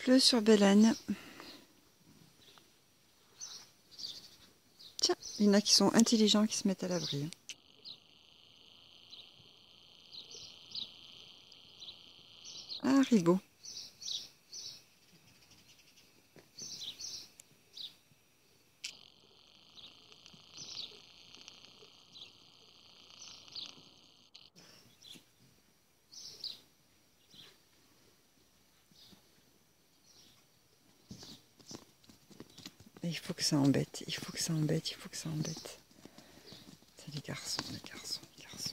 pleut sur Bélène. Tiens, il y en a qui sont intelligents qui se mettent à l'abri. Ah, Ribot. Il faut que ça embête, il faut que ça embête, il faut que ça embête. C'est les garçons, les garçons, les garçons.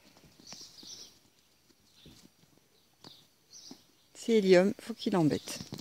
C'est Hélium, faut qu'il embête.